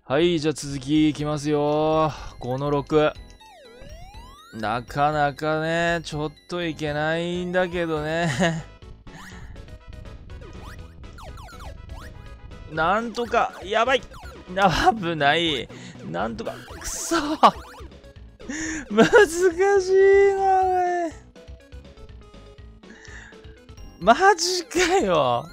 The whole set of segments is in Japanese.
はい、じゃあ続きいきますよ。5の6。なかなかね、ちょっといけないんだけどね。なんとか、やばい、危ない。なんとか、くそ難しいな、おい。マジかよ。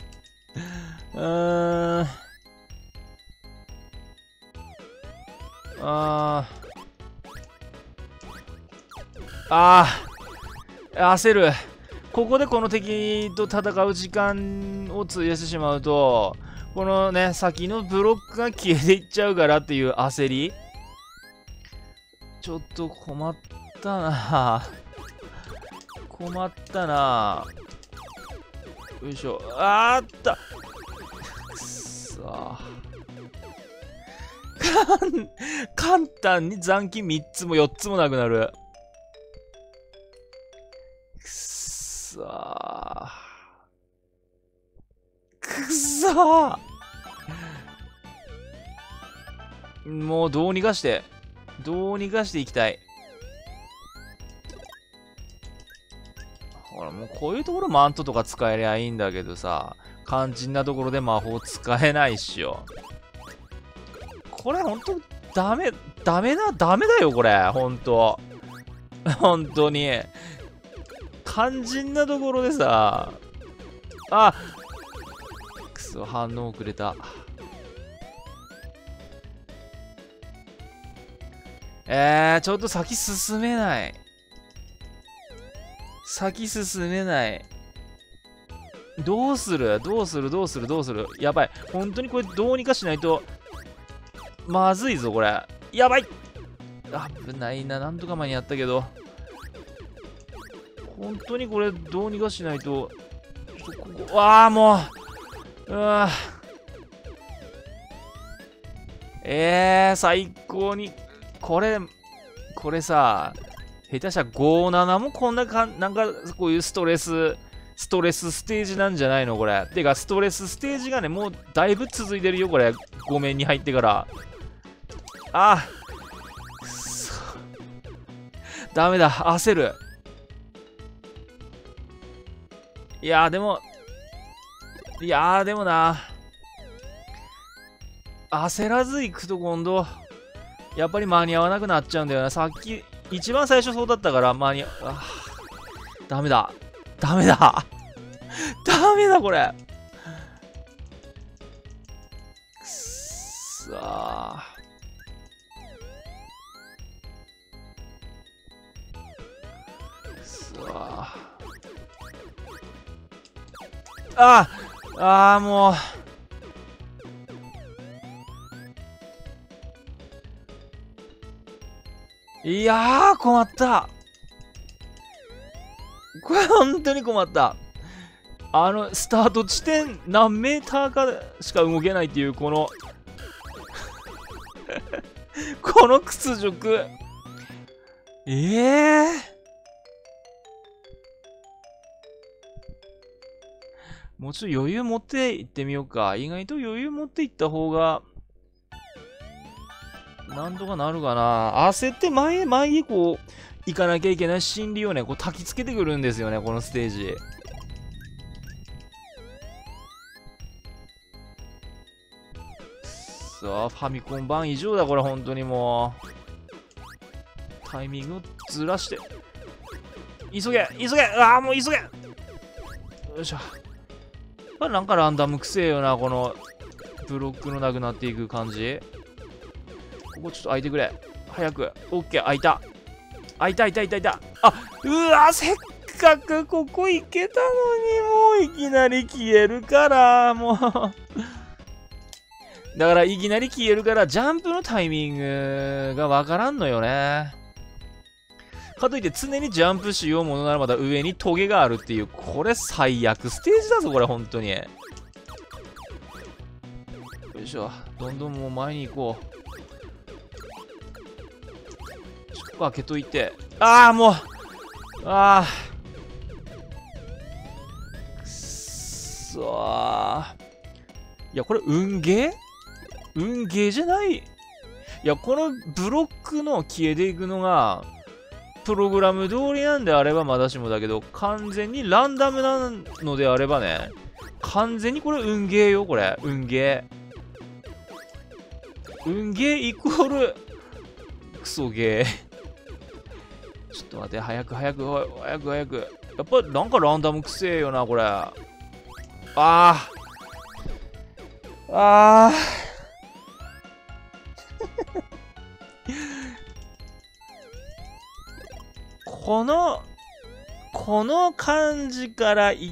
焦る。ここでこの敵と戦う時間を費やしてしまうと、このね、先のブロックが消えていっちゃうからっていう焦り。ちょっと困ったな。困ったな。よいしょ。あった。くそ。簡単に残機3つも4つもなくなる。くそー。くそー。もうどうにかして、いきたい。ほら、もうこういうところマントとか使えりゃいいんだけどさ、肝心なところで魔法使えないっしょ。これほんとダメだよ、これ。ほんとに。肝心なところでさ、くそ、反応遅れた。ちょっと先進めない。どうするやばい。本当にこれどうにかしないと、まずいぞ、これ。やばい。危ないな。なんとか間に合ったけど。本当にこれどうにかしないと。ここ、もう。最高に。これさ、下手したら5、7もこんななんか、こういうストレスステージなんじゃないのこれ。てか、ストレスステージがね、もうだいぶ続いてるよ、これ。5面に入ってから。くそ。ダメだ、焦る。いやーでもな。焦らず行くと今度、やっぱり間に合わなくなっちゃうんだよな。さっき、一番最初そうだったから、ダメだ、これ。くっそー。もう。いやー、困った。これ本当に困った。スタート地点何メーターかしか動けないっていう、このこの屈辱。もうちょっと余裕持っていってみようか。意外と余裕持っていった方が、なんとかなるかな。焦って前へこう、行かなきゃいけない心理をね、こう焚きつけてくるんですよね、このステージ。さあ、ファミコン版以上だ、これ、本当にもう。タイミングをずらして。急げもう急げ。よいしょ。なんかランダムくせえよな、この、ブロックのなくなっていく感じ。ここちょっと開いてくれ。早く。オッケー、開いた。うわ、せっかくここ行けたのに、もういきなり消えるから、もう。だからいきなり消えるから、ジャンプのタイミングがわからんのよね。かといって常にジャンプしようものならまだ上にトゲがあるっていう、これ最悪ステージだぞ、これ、本当に。よいしょ。どんどんもう前に行こう。開けといて。もう。くっそー。いや、これ運ゲー運ゲーじゃない。いや、このブロックの消えていくのが、プログラム通りなんであればまだしもだけど、完全にランダムなのであればね、完全にこれ運ゲーよ、これ。運ゲー。運ゲーイコール、クソゲー。ちょっと待って、早く。やっぱなんかランダムくせえよな、これ。この感じから言って、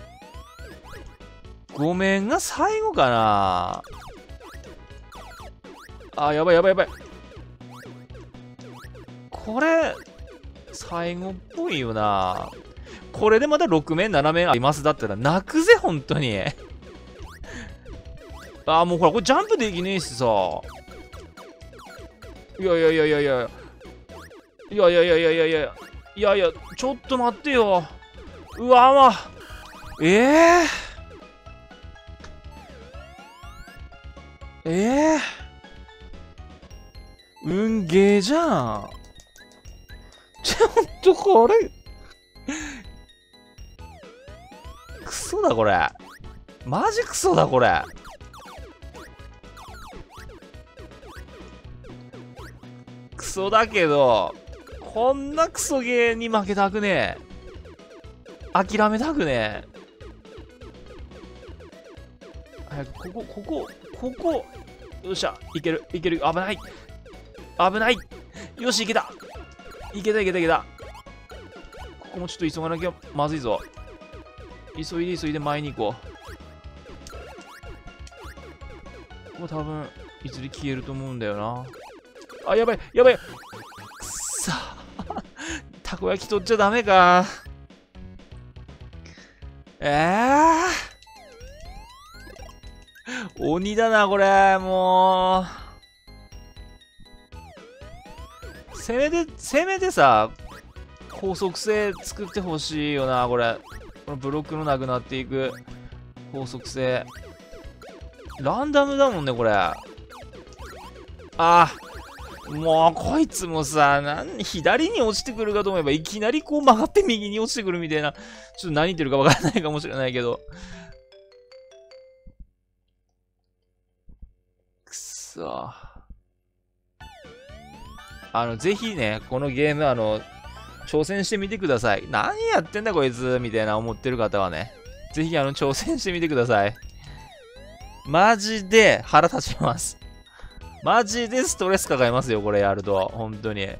ごめんが最後かな。やばい。これ、最後っぽいよな。これでまた6面、7面ありますだったら泣くぜ、本当に。もうほら、これジャンプできねえしさ。いや、ちょっと待ってよ。うわ、運ゲーじゃん。ちょっとこれ。クソだこれ。マジクソだこれ。クソだけど、こんなクソゲーに負けたくねえ。諦めたくねえ。早く、ここ。よっしゃ、いける。危ない。よし、いけた。ここもちょっと急がなきゃまずいぞ。急いで前に行こう。もう多分、いずれ消えると思うんだよな。やばい。くっさ。たこ焼き取っちゃダメか。鬼だな、これ。もう。せめてさ、高速性作ってほしいよな、これ。このブロックのなくなっていく高速性。ランダムだもんね、これ。もう、こいつもさ、左に落ちてくるかと思えば、いきなりこう曲がって右に落ちてくるみたいな。ちょっと何言ってるかわからないかもしれないけど。くそ。ぜひね、このゲーム、挑戦してみてください。何やってんだこいつみたいな思ってる方はね、ぜひ挑戦してみてください。マジで腹立ちます。マジでストレス抱えますよ、これやると。本当に。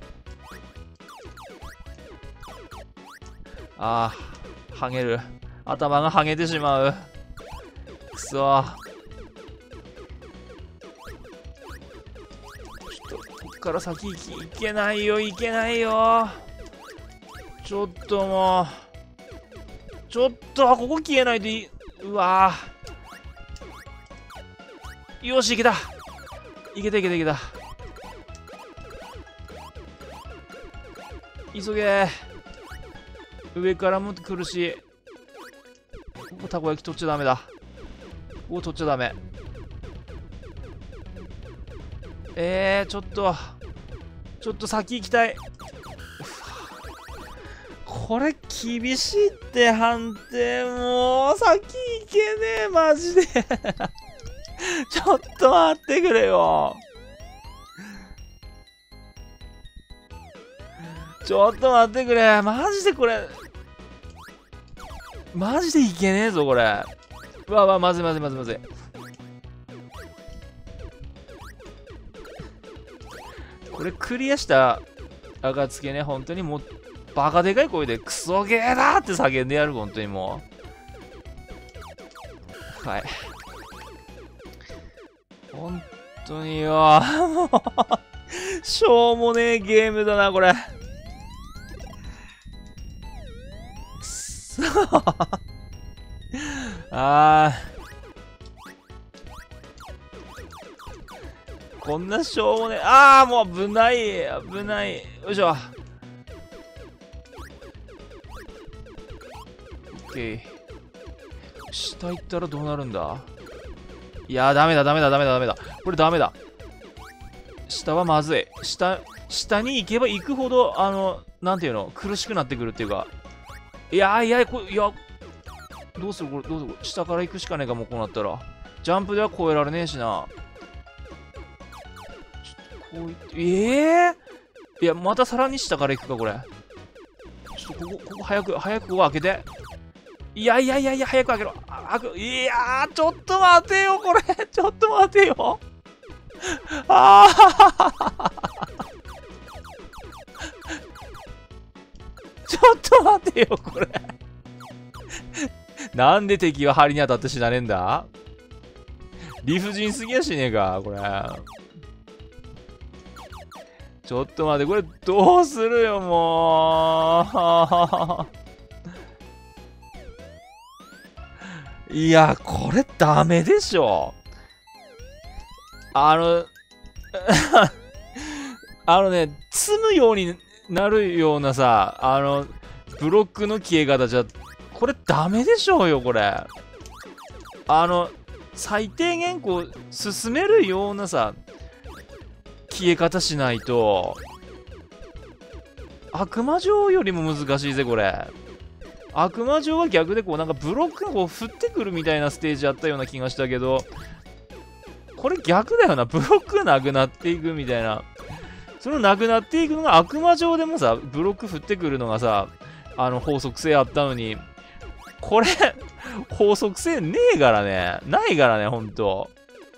はげる。頭がはげてしまう。くそ。ちょっと、こっから先いけないよ。ちょっともう。ここ消えないといい。うわぁ。よし、いけた。急げ。上からも来るし。たこ焼き取っちゃダメだ。取っちゃダメ。ちょっと先行きたい。これ厳しいって判定。もう先行けねえ、マジで。ちょっと待ってくれよ。マジでこれ。マジでいけねえぞ、これ。まずい。これクリアした暁ね、本当にもう、バカでかい声でクソゲーだって叫んでやる、本当にもう。はい。本当によ。もう、しょうもねえゲームだな、これ。くそ。こんなしょうもねえ。もう危ない。よいしょ。オッケー。下行ったらどうなるんだ。 いやー、ダメだ、ダメだ、ダメだ、ダメだ。これダメだ。下はまずい。下に行けば行くほど、なんていうの、苦しくなってくるっていうか。いやー、いや、どうするこれ、どうする下から行くしかねえかも、こうなったら。ジャンプでは越えられねえしな。こういって、いや、またさらに下から行くか、これ。ちょっとここ、早くここ開けて。いや、早く開けろ。いやー、ちょっと待てよ、これ。ちょっと待てよ。ああちょっと待てよ、これ。なんで敵は針に当たって死なねえんだ？理不尽すぎやしねえか、これ。ちょっと待って、これどうするよ、もう。いや、これダメでしょ。積むようになるようなさ、ブロックの消え方じゃ、これダメでしょうよ、これ。最低限こう、進めるようなさ、消え方しないと、悪魔城よりも難しいぜ、これ。悪魔城は逆でこう、なんかブロックがこう、降ってくるみたいなステージあったような気がしたけど、これ逆だよな。ブロックがなくなっていくみたいな。そのなくなっていくのが悪魔城でもさ、ブロック降ってくるのがさ、法則性あったのに、これ、法則性ねえからね。ないからね、ほんと。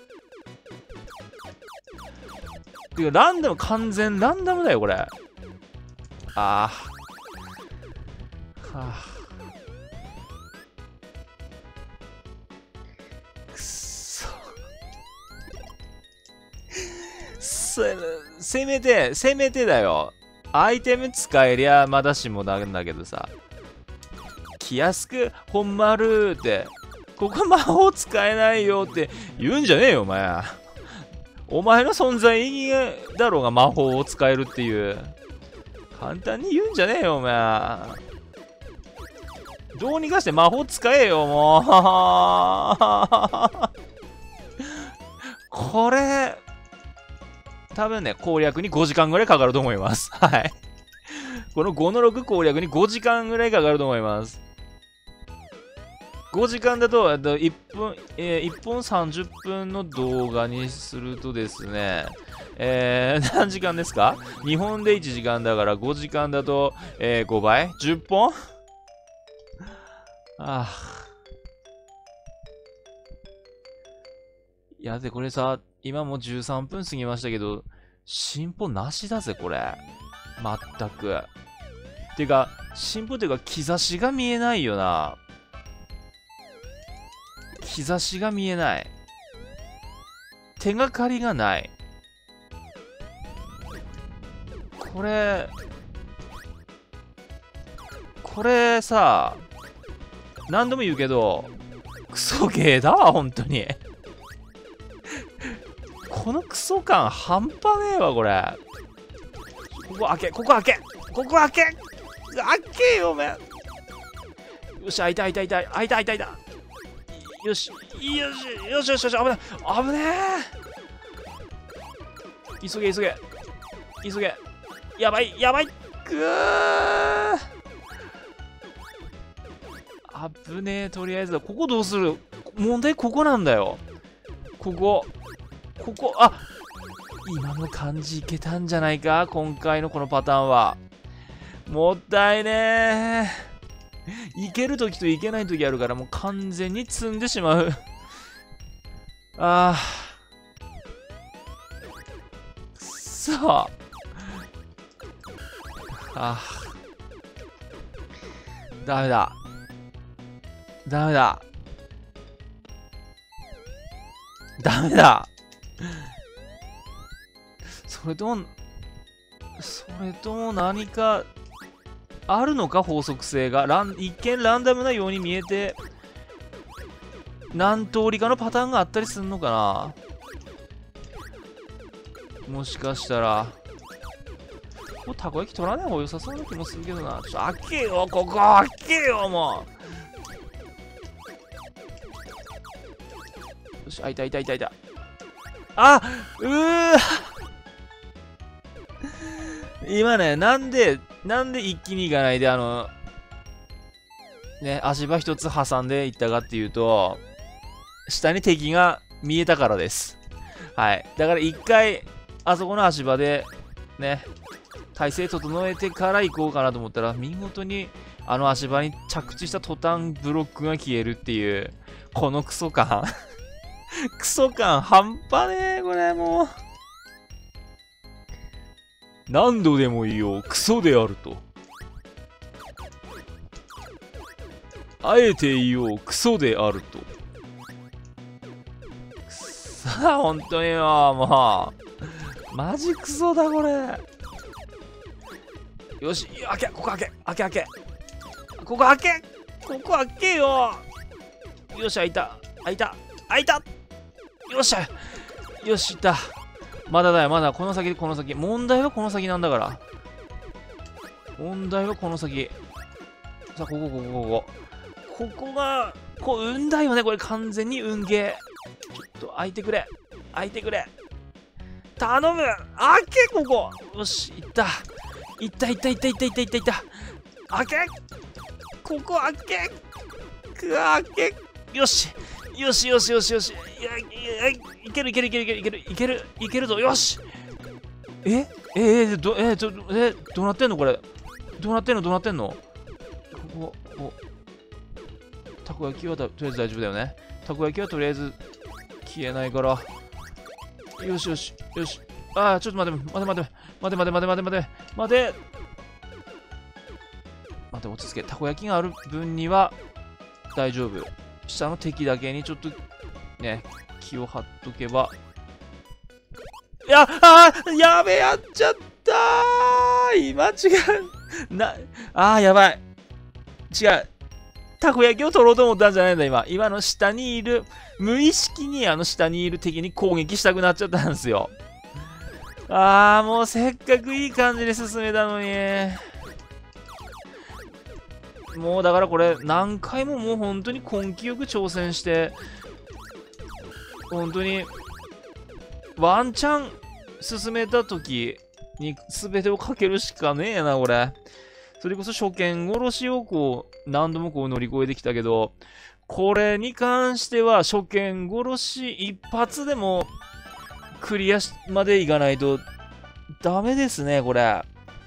てか、ランダム、完全ランダムだよ、これ。はあ。くっそ。せめてだよ。アイテム使えりゃまだしもなんだけどさ。気安く、ほんまるって、ここ魔法使えないよって言うんじゃねえよ、お前。お前の存在意義だろうが魔法を使えるっていう。簡単に言うんじゃねえよ、お前。どうにかして魔法使えよ、もう。これ、多分ね、攻略に5時間ぐらいかかると思います。はい。この5の6攻略に5時間ぐらいかかると思います。5時間だと、1分30分の動画にするとですね、何時間ですか？日本で1時間だから5時間だと、5倍 ?10 本いや、で、これさ、今もう13分過ぎましたけど、進歩なしだぜ、これ。まったく。てか、進歩っていうか、兆しが見えないよな。兆しが見えない。手がかりがない。これさ、何度も言うけど、クソゲーだわ、本当に。このクソ感半端ねえわ、これ。ここ開けよ、おめん。よし、開いた。よし、危ない。急げ。やばい。ぐー。危ねえ、とりあえずだ。ここどうする？問題ここなんだよ。ここ、今の感じいけたんじゃないか？今回のこのパターンは。もったいねえ。いけるときといけないときあるから、もう完全に積んでしまう。くそ。ダメだ。それとも何かあるのか、法則性が。一見ランダムなように見えて、何通りかのパターンがあったりするのかな。もしかしたら、ここたこ焼き取らない方が良さそうな気もするけどな。ちょっと開けよ、ここ開けよ、もう。 よし、開いた開いた開いた開いた。あ今ね、なんで一気に行かないで、ね、足場一つ挟んでいったかっていうと、下に敵が見えたからです。はい。だから一回、あそこの足場で、ね、体勢整えてから行こうかなと思ったら、見事にあの足場に着地した途端ブロックが消えるっていう、このクソ感。クソ感半端ねえ、これもう。何度でもいいよ、クソであると。あえて言おう、クソであると。くさあ、本当によ、もう。マジクソだ、これ。よし、開け、ここ開け、開け開け。ここ開け、ここ開けよ。よし、開いた、開いた、開いた。よっしゃ、よし、いった。まだだよ、まだ、この先、この先。問題はこの先なんだから。問題はこの先。さあ、ここ、ここ、ここ。ここが、こう、運だよね、これ完全に運ゲー。ちょっと、開いてくれ。開いてくれ。頼む。開け、ここ。よし、いった。いった、いった、いった、いった、いった、いった、いった。開け。ここ、開け。開け。よし。よしよしよしよし。いけるいけるいけるいけるいけるいけるいけるぞ。よし。どうなってんのこれ。どうなってんのどうなってんの。ここ、たこ焼きはとりあえず大丈夫だよね。たこ焼きはとりあえず消えないから。よしよしよし。ああ、ちょっと待て待て待て待て待て待て待て待て待て待て、落ち着け。たこ焼きがある分には大丈夫。下の敵だけにちょっとね、気を張っとけば。いや、やべ、やっちゃったー。今違う。やばい。違う。たこ焼きを取ろうと思ったんじゃないんだ、今。今の下にいる、無意識に下にいる敵に攻撃したくなっちゃったんですよ。もうせっかくいい感じで進めたのに。もうだからこれ何回ももう本当に根気よく挑戦して、本当にワンチャン進めた時に全てをかけるしかねえな、これ。それこそ初見殺しをこう何度もこう乗り越えてきたけど、これに関しては初見殺し一発でもクリアまでいかないとダメですね、これ。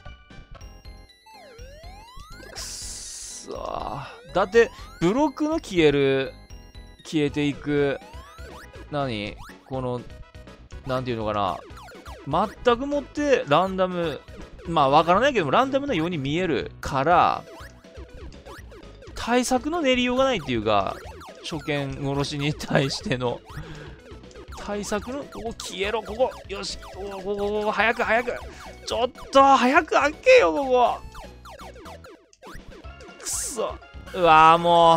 だってブロックの消えていくこのなんていうのかな、全くもってランダム、まあわからないけどもランダムなように見えるから対策の練りようがないっていうか、初見殺しに対しての対策の、ここ消えろ、ここよし、ここ早く早く、ちょっと早く開けよ、ここくそ。うわー、も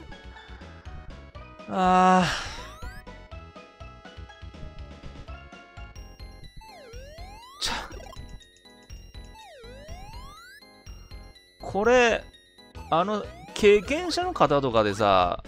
う。これ、経験者の方とかでさ、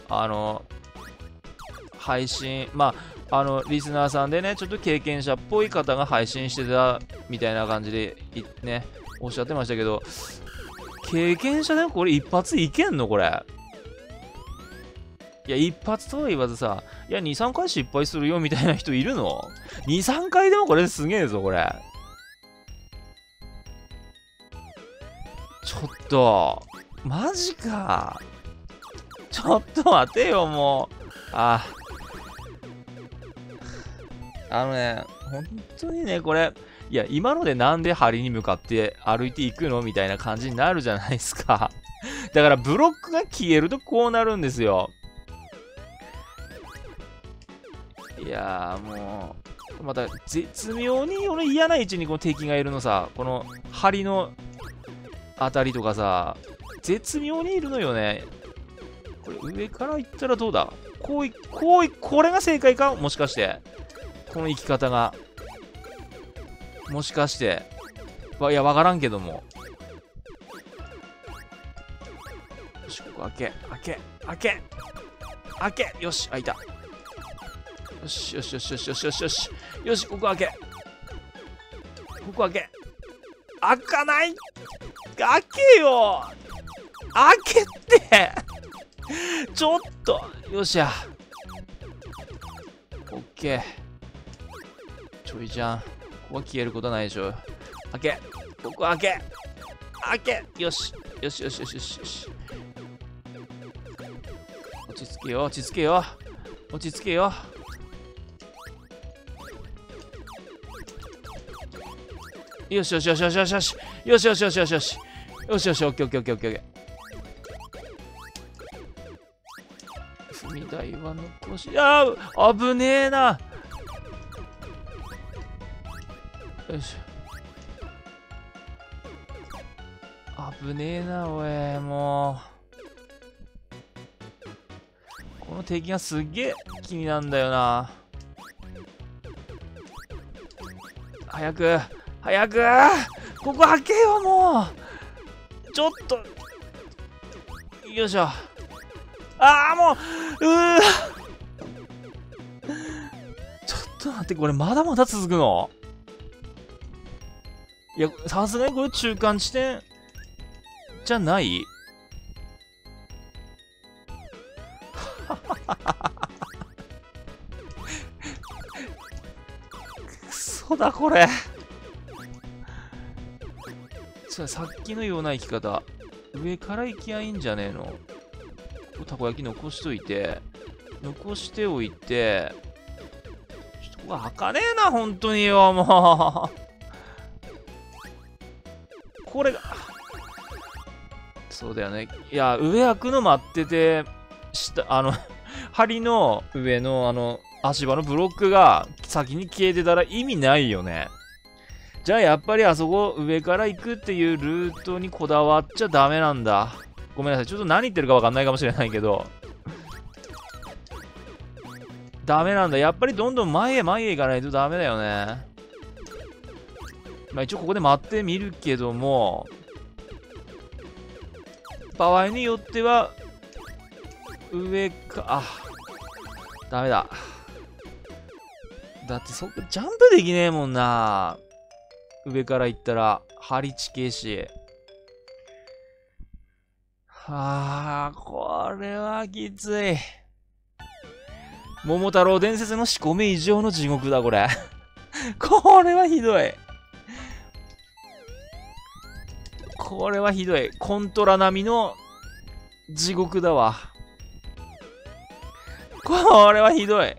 配信、リスナーさんでね、ちょっと経験者っぽい方が配信してたみたいな感じで、ね、おっしゃってましたけど、経験者でもこれ一発いけんのこれ。いや、一発とは言わずさ、いや、2、3回失敗するよみたいな人いるの？ 2、3回でもこれすげえぞ、これ。ちょっと、マジか。ちょっと待てよ、もう。本当にね、これ、いや、今のでなんで針に向かって歩いていくのみたいな感じになるじゃないですか。だからブロックが消えるとこうなるんですよ。いやーもう、また絶妙に嫌な位置にこの敵がいるのさ、この針のあたりとかさ、絶妙にいるのよね。これ上から行ったらどうだ？これが正解か？もしかして。この生き方が。もしかして。いや、わからんけども。よし、ここ開け。よし、開いた。 よしよしよしよしよしよしよしよし、ここ開け、ここ開け、開かない、開けよ、開けてちょっと、よっしゃ、オッケー、ちょいじゃん、ここは消えることないでしょ。開け、ここ開け、開け、よしよしよしよしよしよし、落ち着けよ、落ち着けよ、落ち着けよ。よしよしよしよしよしよしよしよしよしよしよしよしよし、オッケーオッケーオッケーオッケーオッケー。踏み台は残し、あー、危ねえな。よいしょ、危ねえな、おい、もうこの敵がすっげえ気になんだよな。早く早く、ここ開けよ、もうちょっと、よいしょ、ああ、もうちょっと待って、これまだまだ続くの？いや、さすがにこれ中間地点じゃない？くそだこれ。さっきのような生き方、上から行きゃいいんじゃねえの？たこ焼き残しといて、残しておいて、ちょっとここ開かねえな、本当によ、もう。これが、そうだよね。いや、上開くの待ってて、下、針の上の足場のブロックが先に消えてたら意味ないよね。じゃあやっぱりあそこ上から行くっていうルートにこだわっちゃダメなんだ。ごめんなさい。ちょっと何言ってるかわかんないかもしれないけど。ダメなんだ。やっぱりどんどん前へ前へ行かないとダメだよね。まあ一応ここで待ってみるけども、場合によっては、上か、あ、ダメだ。だってそこジャンプできねえもんな。上から行ったら、針地形し。はあ、これはきつい。桃太郎伝説の仕込み以上の地獄だ、これ。これはひどい。これはひどい。コントラ並みの地獄だわ。これはひどい。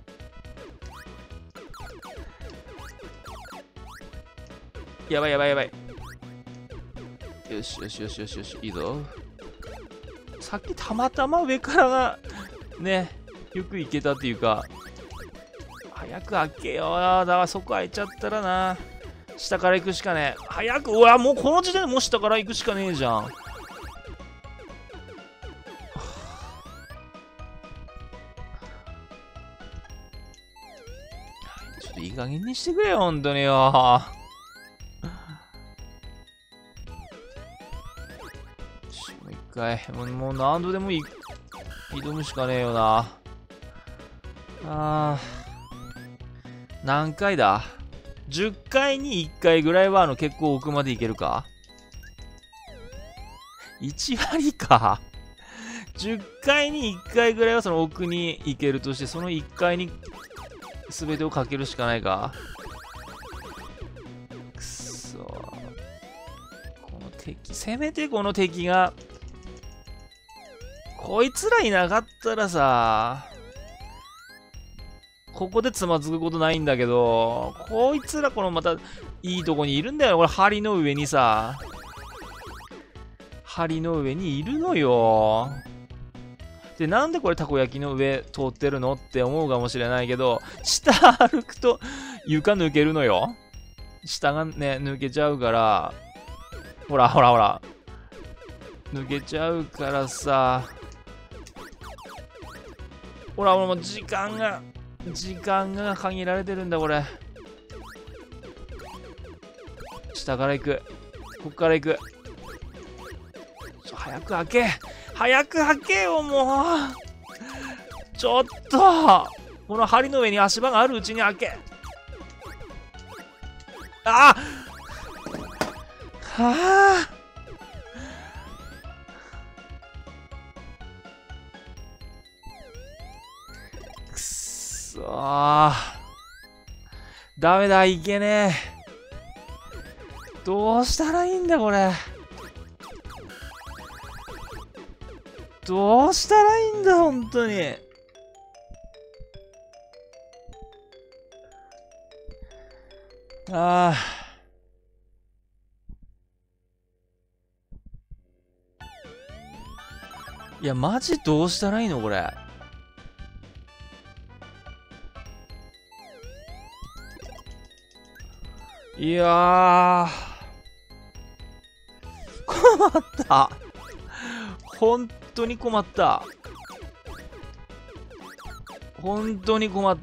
やばいやばいやばい。よしよしよしよしよし、いいぞ。さっきたまたま上からがね、よく行けたっていうか、早く開けよう。だからそこ開いちゃったらな、下から行くしかねえ。早く、うわ、もうこの時点でもう下から行くしかねえじゃん。ちょっといい加減にしてくれよ、ほんとによ。もう一回、もう何度でも挑むしかねえよな。何回だ？ 10 回に1回ぐらいは結構奥までいけるか？ 1 割か。10回に1回ぐらいはその奥に行けるとして、その1回に全てをかけるしかないか。くそ。この敵、せめてこの敵が、こいつらいなかったらさ、ここでつまずくことないんだけど、こいつらこのまたいいとこにいるんだよ。これ針の上にさ、針の上にいるのよ。で、なんでこれたこ焼きの上通ってるのって思うかもしれないけど、下歩くと床抜けるのよ。下がね、抜けちゃうから、ほらほらほら。抜けちゃうからさ、ほら、もう時間が限られてるんだ、これ。下から行く。こっから行く。早く開け。早く開けよ、もう。ちょっと。 この針の上に足場があるうちに開け。ああはあ。くっそー。ダメだ、いけねえ。どうしたらいいんだ、これ。どうしたらいいんだ、本当に。ああ。いや、マジどうしたらいいの、これ。いやー。困った。本当に困った。本当に困った。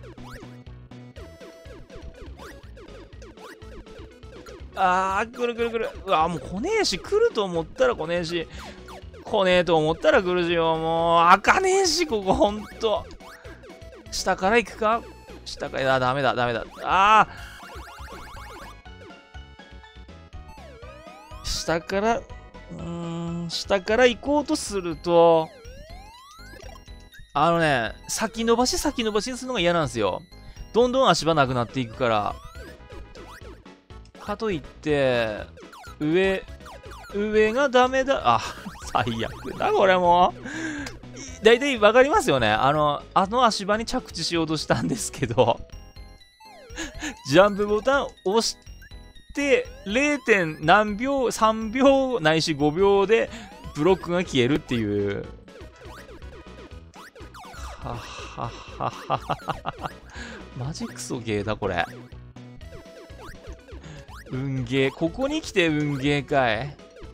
あー、来る来る来る。うわ、もう来ねえし、来ると思ったら来ねえし、来ねえと思ったら来るしよ。もう、開かねえし、ここ、ほんと。下から行くか。下から、ダメだ、ダメだ。あー。下から、下から行こうとすると、先延ばし先延ばしにするのが嫌なんですよ。どんどん足場なくなっていくから。かといって、上がダメだ。あ、最悪だ、これもう。だいたいわかりますよね。あの足場に着地しようとしたんですけど、ジャンプボタン押して、0. 何秒、3秒ないし5秒でブロックが消えるっていう。ははははは。マジクソゲーだ、これ。運ゲー。ここに来て運ゲーかい。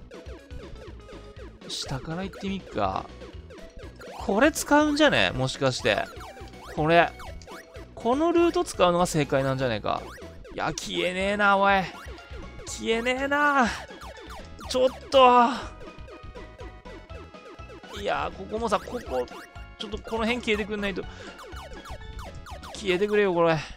下から行ってみっか。これ使うんじゃね？もしかして。これ。このルート使うのが正解なんじゃねえか。いや、消えねえな、おい。消えねえな。ちょっと。いや、ここもさ、ここ、ちょっとこの辺消えてくんないと。消えてくれよ、これ。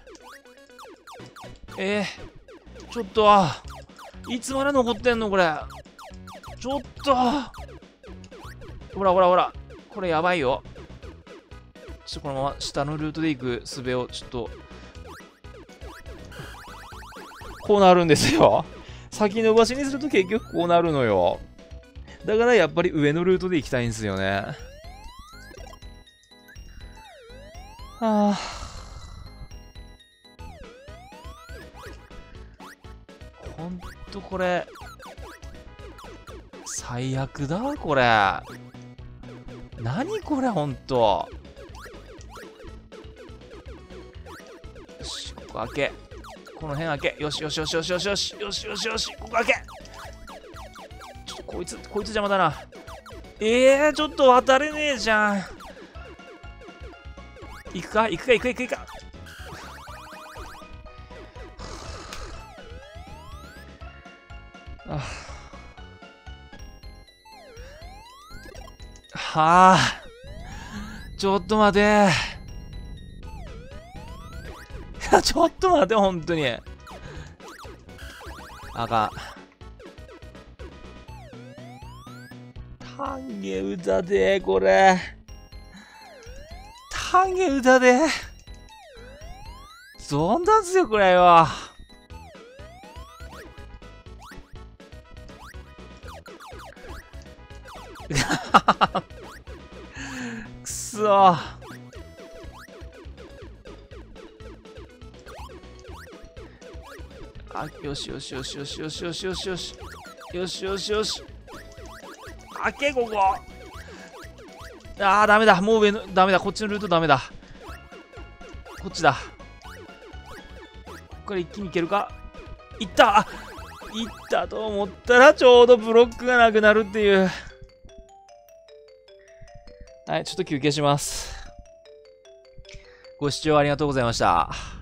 ちょっと。いつまで残ってんの、これ。ちょっと。ほらほらほら。これやばいよ。ちょっとこのまま下のルートで行く術をちょっと。こうなるんですよ。先延ばしにすると結局こうなるのよ。だからやっぱり上のルートで行きたいんですよね。はあ。ほんとこれ。最悪だわ、これ。何これ、ほんと。よし、ここ開け。この辺開け。よしよしよしよしよしよしよしよしよし。ここ開け。ちょっとこいつ邪魔だな。ちょっと渡れねえじゃん。行くか行くか行くか行くか。はあ。ちょっと待て。ちょっと待て、ほんとに。あかん。単下歌で、これ。単下歌で。どんなんすよ、これよ。くそー。よしよしよしよしよしよしよしよしよしよしよし。開け、ここ。ダメだ。もう上の、ダメだ。こっちのルートダメだ。こっちだ。ここから一気に行けるか。行った。行ったと思ったらちょうどブロックがなくなるっていう。はい、ちょっと休憩します。ご視聴ありがとうございました。